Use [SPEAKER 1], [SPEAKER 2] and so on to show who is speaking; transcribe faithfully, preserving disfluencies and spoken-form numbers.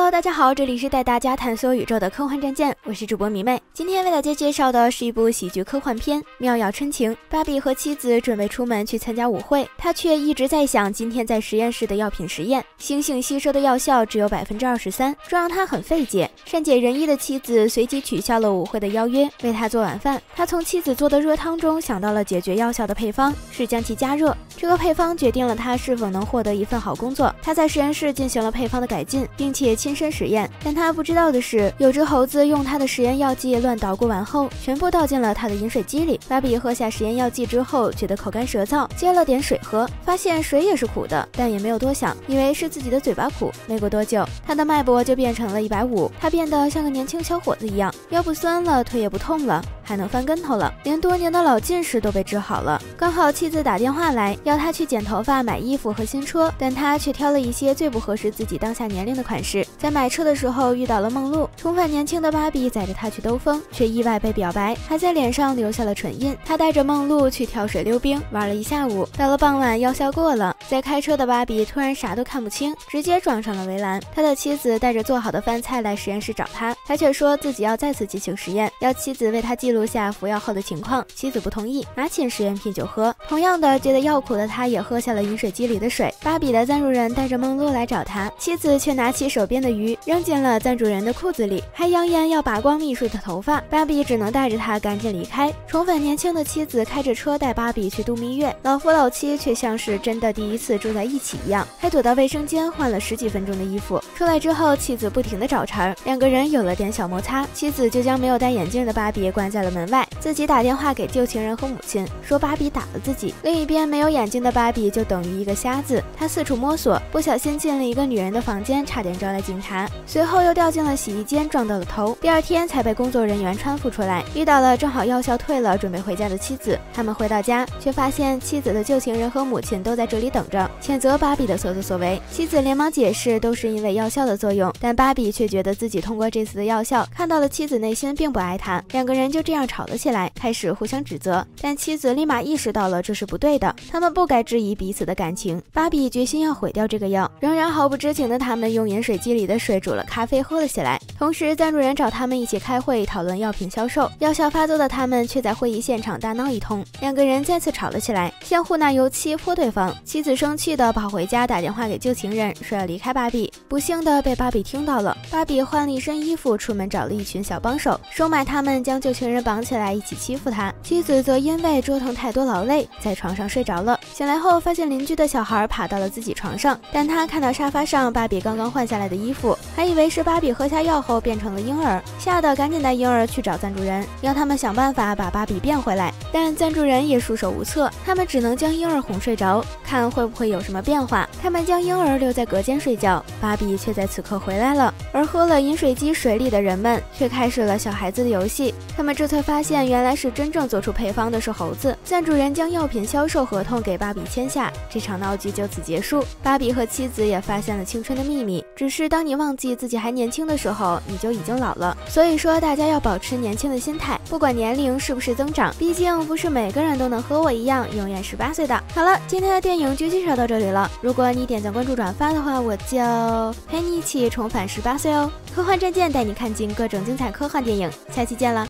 [SPEAKER 1] Hello， 大家好，这里是带大家探索宇宙的科幻战舰，我是主播迷妹。今天为大家介绍的是一部喜剧科幻片《妙药春情》。芭比和妻子准备出门去参加舞会，他却一直在想今天在实验室的药品实验，猩猩吸收的药效只有百分之二十三，这让他很费解。善解人意的妻子随即取消了舞会的邀约，为他做晚饭。他从妻子做的热汤中想到了解决药效的配方，是将其加热。这个配方决定了他是否能获得一份好工作。他在实验室进行了配方的改进，并且亲身实验，但他不知道的是，有只猴子用他的实验药剂乱捣鼓完后，全部倒进了他的饮水机里。芭比喝下实验药剂之后，觉得口干舌燥，接了点水喝，发现水也是苦的，但也没有多想，以为是自己的嘴巴苦。没过多久，他的脉搏就变成了一百五，他变得像个年轻小伙子一样，腰不酸了，腿也不痛了，还能翻跟头了，连多年的老近视都被治好了。刚好妻子打电话来，要他去剪头发、买衣服和新车，但他却挑了一些最不合适自己当下年龄的款式。在买车的时候遇到了梦露，重返年轻的芭比载着他去兜风，却意外被表白，还在脸上留下了唇印。他带着梦露去跳水溜冰，玩了一下午，到了傍晚药效过了，在开车的芭比突然啥都看不清，直接撞上了围栏。他的妻子带着做好的饭菜来实验室找他，他却说自己要再次进行实验，要妻子为他记录下服药后的情况。妻子不同意，拿起实验品就喝。同样的，觉得药苦的他也喝下了饮水机里的水。芭比的赞助人带着梦露来找他，妻子却拿起手边的鱼扔进了赞助人的裤子里，还扬言要拔光秘书的头发。芭比只能带着他赶紧离开。重返年轻的妻子开着车带芭比去度蜜月，老夫老妻却像是真的第一次住在一起一样，还躲到卫生间换了十几分钟的衣服。出来之后，妻子不停地找茬，两个人有了点小摩擦，妻子就将没有戴眼镜的芭比关在了门外，自己打电话给旧情人和母亲，说芭比打了自己。另一边没有眼睛的芭比就等于一个瞎子，他四处摸索，不小心进了一个女人的房间，差点招来警察，随后又掉进了洗衣间，撞到了头。第二天才被工作人员搀扶出来，遇到了正好药效退了准备回家的妻子。他们回到家，却发现妻子的旧情人和母亲都在这里等着，谴责芭比的所作所为。妻子连忙解释都是因为药效的作用，但芭比却觉得自己通过这次的药效看到了妻子内心并不爱他。两个人就这样吵了起来，开始互相指责，但妻子立马意识到了这是不对的，他们不该质疑彼此的感情。芭比决心要毁掉这个药，仍然毫不知情的他们用饮水机里的水煮了咖啡喝了起来。同时赞助人找他们一起开会讨论药品销售，药效发作的他们却在会议现场大闹一通，两个人再次吵了起来，相互拿油漆泼对方。妻子生气的跑回家打电话给旧情人，说要离开芭比，不幸的被芭比听到了。芭比换了一身衣服出门找了一群小帮手，收买他们将旧情人绑起来一起欺负他。妻子则因为折腾太多劳累，在床上睡着了，醒来后发现邻居的小孩爬到了自己床上，但他看到沙发上芭比刚刚换下来的衣服，还以为是芭比喝下药后变成了婴儿，吓得赶紧带婴儿去找赞助人，要他们想办法把芭比变回来。但赞助人也束手无策，他们只能将婴儿哄睡着，看会不会有什么变化。他们将婴儿留在隔间睡觉，芭比却在此刻回来了，而喝了饮水机水里的人们却开始了小孩子的游戏。他们这才发现原来是真正做出配方的是猴子。赞助人将药品销售合同给芭比签下，这场闹剧就此结束。芭比和妻子也发现了青春的秘密，只是当你忘记自己还年轻的时候，你就已经老了。所以说大家要保持年轻的心态，不管年龄是不是增长，毕竟不是每个人都能和我一样永远十八岁的。好了，今天的电影就介绍到这里了，如果你点赞关注转发的话，我就陪你一起重返十八岁哦。科幻战舰带你看尽各种精彩科幻电影，下期见了。